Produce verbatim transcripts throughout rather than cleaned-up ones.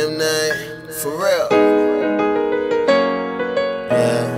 goddamn night. For real. Yeah.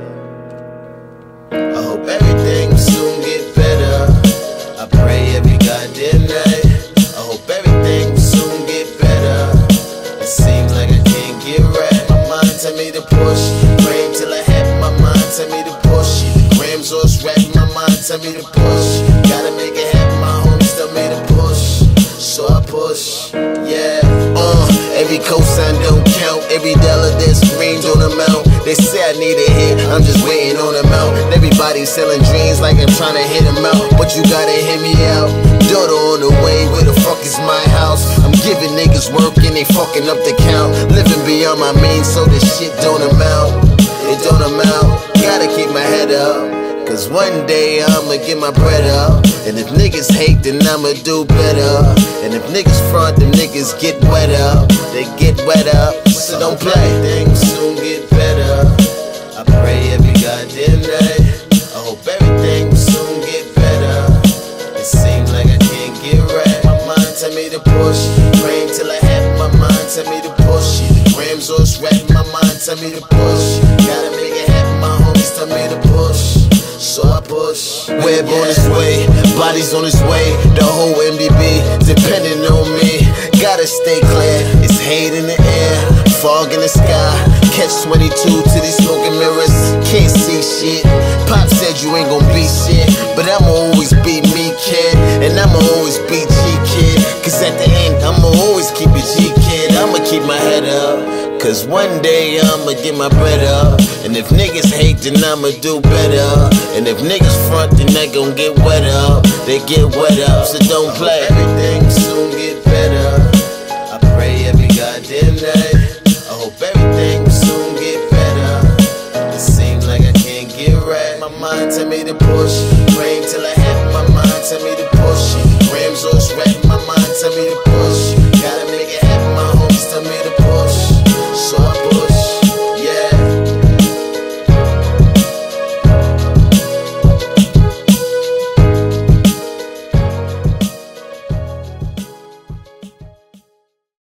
I hope everything will soon get better. I pray every goddamn night. I hope everything will soon get better. It seems like I can't get right. My mind tell me to push. Praying till I have my mind tell me to push. The grams all scratch, my mind tell me to push. Gotta make it happen, my homies tell me to push. So I push, yeah. Uh, every cosign don't count. Every dollar that's green don't amount. They say I need a hit, I'm just waiting on them out. Everybody selling dreams like I'm trying to hit them out. But you gotta hit me out. Daughter on the way, where the fuck is my house? I'm giving niggas work and they fucking up the count. Living beyond my means so this shit don't amount. It don't amount. Gotta keep my head up. Cause one day I'ma get my bread up. And if niggas hate, then I'ma do better. And if niggas front, then niggas get wet up. They get wet up, so don't play. Things soon get better. I pray every goddamn night. I hope everything will soon get better. It seems like I can't get right. My mind tell me to push. Praying till I have my mind tell me to push. The grams all scratch, my mind tell me to push. Gotta make it happen, my homies tell me to push. So I push. Web on its way, bodies on its way. The whole M D B depending on me. Gotta stay clear, it's hate in the air, fog in the sky. Catch twenty-two to these smoking mirrors, can't see shit. Pop said you ain't gon' be shit, but I'ma always be me, kid. And I'ma always be G, kid. Cause at the end, I'ma always keep it G, kid. I'ma keep my head up. Cause one day I'ma get my bread up. And if niggas hate, then I'ma do better. And if niggas front, then they gon' get wet up. They get wet up, so don't play. Everything soon get better. I pray every goddamn night. I hope everything soon get better. It seems like I can't get right. My mind tell me to push. Praying till I have my mind tell me to push. Grams all scratch, my mind tell me to push.